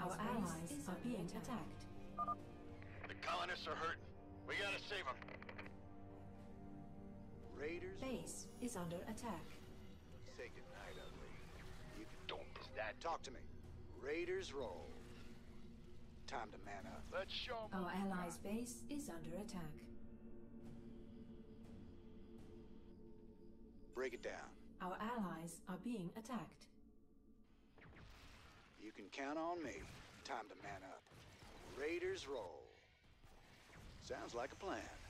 Our allies are being attacked. The colonists are hurting. We gotta save them. Raiders. Base is under attack. Say goodnight, ugly. You Don't do that. talk to me. Raiders roll. Time to man up. Let's show 'em. Our allies' base is under attack. Break it down. Our allies are being attacked. You can count on me. Time to man up. Raiders roll. Sounds like a plan.